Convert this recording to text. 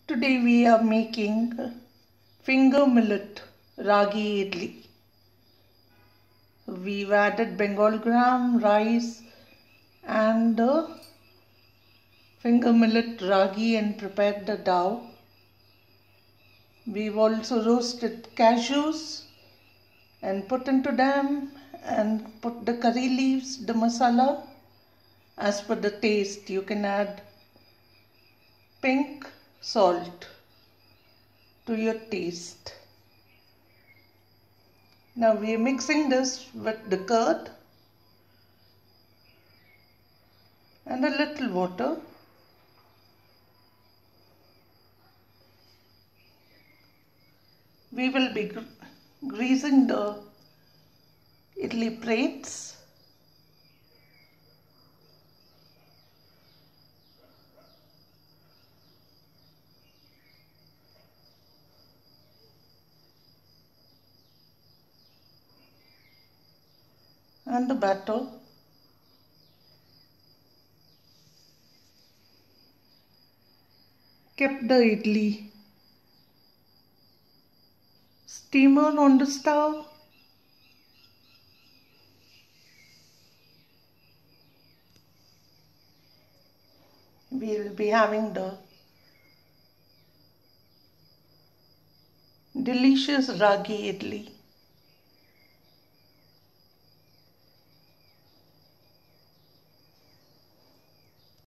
Today we are making finger millet ragi idli. We've added Bengal gram, rice and finger millet ragi and prepared the dough. We've also roasted cashews and put into them and put the curry leaves, the masala. As per the taste, you can add pink salt to your taste. Now we are mixing this with the curd and a little water. We will be greasing the idli plates. And the batter. Kept the idli steamer on the stove. We will be having the delicious ragi idli.